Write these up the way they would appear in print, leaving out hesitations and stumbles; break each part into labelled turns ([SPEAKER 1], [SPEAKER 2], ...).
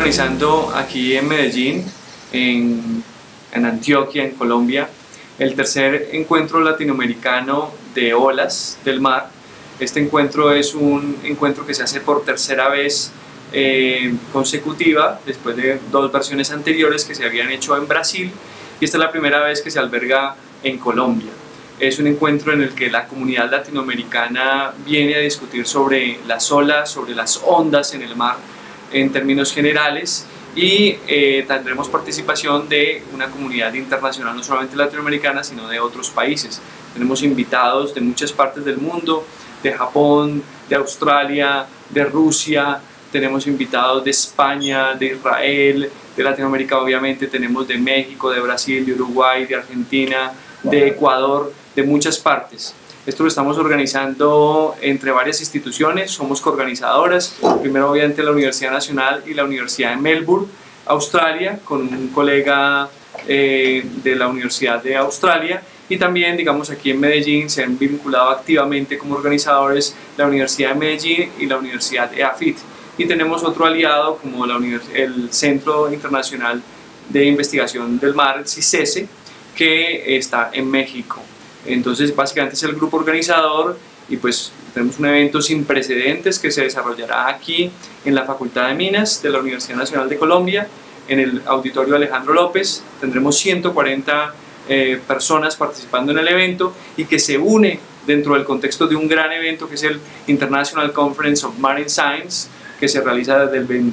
[SPEAKER 1] organizando aquí en Medellín, en Antioquia, en Colombia, el tercer encuentro latinoamericano de olas del mar. Este encuentro es un encuentro que se hace por tercera vez consecutiva, después de dos versiones anteriores que se habían hecho en Brasil, y esta es la primera vez que se alberga en Colombia. Es un encuentro en el que la comunidad latinoamericana viene a discutir sobre las olas, sobre las ondas en el mar en términos generales, y tendremos participación de una comunidad internacional, no solamente latinoamericana, sino de otros países. Tenemos invitados de muchas partes del mundo, de Japón, de Australia, de Rusia, tenemos invitados de España, de Israel, de Latinoamérica obviamente, tenemos de México, de Brasil, de Uruguay, de Argentina, de Ecuador, de muchas partes. Esto lo estamos organizando entre varias instituciones, somos coorganizadoras, primero obviamente la Universidad Nacional y la Universidad de Melbourne, Australia, con un colega de la Universidad de Australia, y también, digamos, aquí en Medellín se han vinculado activamente como organizadores la Universidad de Medellín y la Universidad EAFIT. Y tenemos otro aliado como el Centro Internacional de Investigación del Mar, CICESE, que está en México. Entonces, básicamente es el grupo organizador, y pues tenemos un evento sin precedentes que se desarrollará aquí en la Facultad de Minas de la Universidad Nacional de Colombia, en el Auditorio Alejandro López. Tendremos 140 personas participando en el evento, y que se une dentro del contexto de un gran evento que es el International Conference of Marine Science, que se realiza del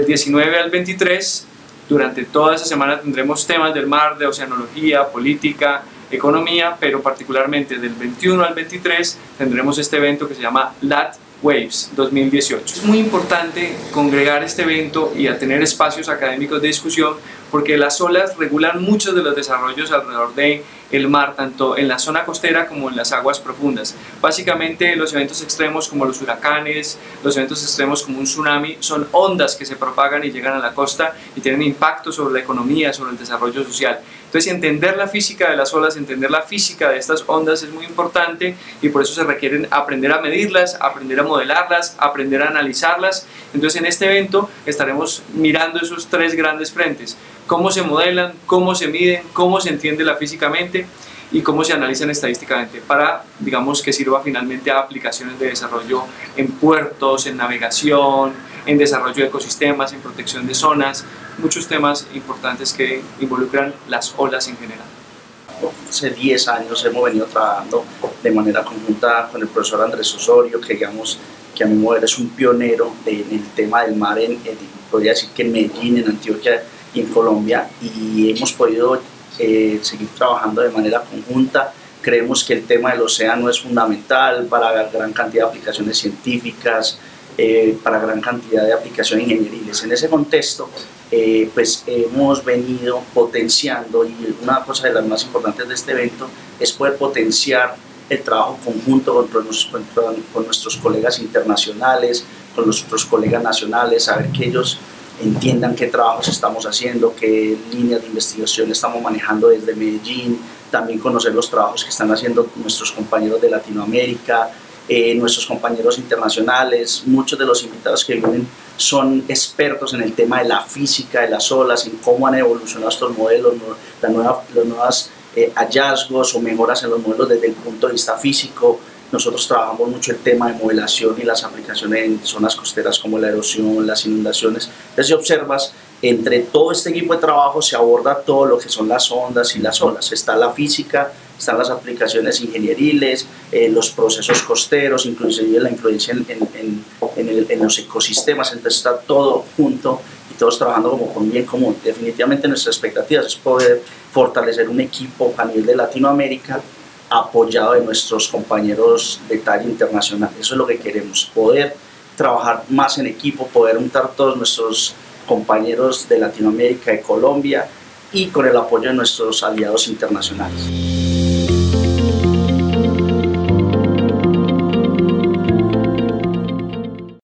[SPEAKER 1] 19 al 23. Durante toda esa semana tendremos temas del mar, de oceanología, política, economía, pero particularmente del 21 al 23 tendremos este evento que se llama LAT Waves 2018. Es muy importante congregar este evento y a tener espacios académicos de discusión, porque las olas regulan muchos de los desarrollos alrededor del mar, tanto en la zona costera como en las aguas profundas. Básicamente los eventos extremos como los huracanes, los eventos extremos como un tsunami, son ondas que se propagan y llegan a la costa y tienen impacto sobre la economía, sobre el desarrollo social. Entonces, entender la física de las olas, entender la física de estas ondas es muy importante, y por eso se requieren aprender a medirlas, aprender a modelarlas, aprender a analizarlas. Entonces, en este evento estaremos mirando esos tres grandes frentes: cómo se modelan, cómo se miden, cómo se entiende la físicamente y cómo se analizan estadísticamente, para, digamos, que sirva finalmente a aplicaciones de desarrollo en puertos, en navegación, en desarrollo de ecosistemas, en protección de zonas, muchos temas importantes que involucran las olas en general.
[SPEAKER 2] Hace 10 años hemos venido trabajando de manera conjunta con el profesor Andrés Osorio, que digamos que a mi modo es un pionero en el tema del mar, podría decir que en Medellín, en Antioquia y en Colombia, y hemos podido seguir trabajando de manera conjunta. Creemos que el tema del océano es fundamental para gran cantidad de aplicaciones científicas, para gran cantidad de aplicaciones ingenieriles. En ese contexto, pues hemos venido potenciando, y una cosa de las más importantes de este evento es poder potenciar el trabajo conjunto con nuestros colegas internacionales, con nuestros colegas nacionales, saber que ellos entiendan qué trabajos estamos haciendo, qué líneas de investigación estamos manejando desde Medellín, también conocer los trabajos que están haciendo nuestros compañeros de Latinoamérica, nuestros compañeros internacionales. Muchos de los invitados que vienen son expertos en el tema de la física de las olas, en cómo han evolucionado estos modelos, los nuevos hallazgos o mejoras en los modelos desde el punto de vista físico. Nosotros trabajamos mucho el tema de modelación y las aplicaciones en zonas costeras como la erosión, las inundaciones. Entonces, si observas, entre todo este equipo de trabajo se aborda todo lo que son las ondas y las olas. Está la física, están las aplicaciones ingenieriles, los procesos costeros, inclusive la influencia en los ecosistemas. Entonces está todo junto y todos trabajando como con un bien común. Definitivamente nuestras expectativas es poder fortalecer un equipo a nivel de Latinoamérica, apoyado de nuestros compañeros de talla internacional. Eso es lo que queremos, poder trabajar más en equipo, poder juntar todos nuestros compañeros de Latinoamérica, de Colombia, y con el apoyo de nuestros aliados internacionales.